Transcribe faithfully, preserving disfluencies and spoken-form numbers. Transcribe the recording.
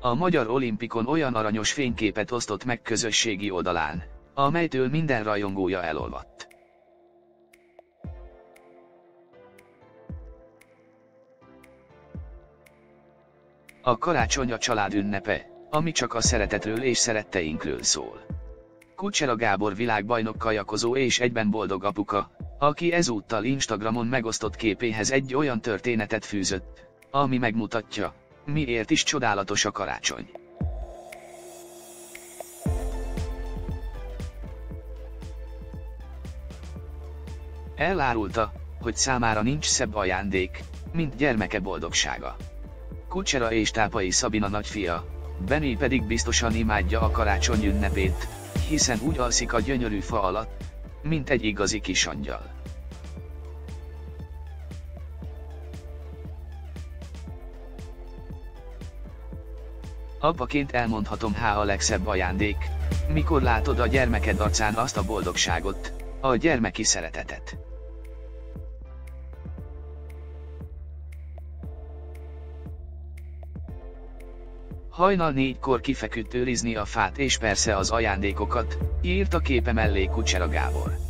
A Magyar Olimpikon olyan aranyos fényképet osztott meg közösségi oldalán, amelytől minden rajongója elolvadt. A karácsony a család ünnepe, ami csak a szeretetről és szeretteinkről szól. Kucsera Gábor világbajnok kajakozó és egyben boldog apuka, aki ezúttal Instagramon megosztott képéhez egy olyan történetet fűzött, ami megmutatja, miért is csodálatos a karácsony. Elárulta, hogy számára nincs szebb ajándék, mint gyermeke boldogsága. Kucsera és Tápai Szabina nagyfia, Benni pedig biztosan imádja a karácsony ünnepét, hiszen úgy alszik a gyönyörű fa alatt, mint egy igazi kis angyal. Apaként elmondhatom, há a legszebb ajándék, mikor látod a gyermeked arcán azt a boldogságot, a gyermeki szeretetet. Hajnal négykor kifeküdt őrizni a fát és persze az ajándékokat, írt a képe mellé Kucsera Gábor.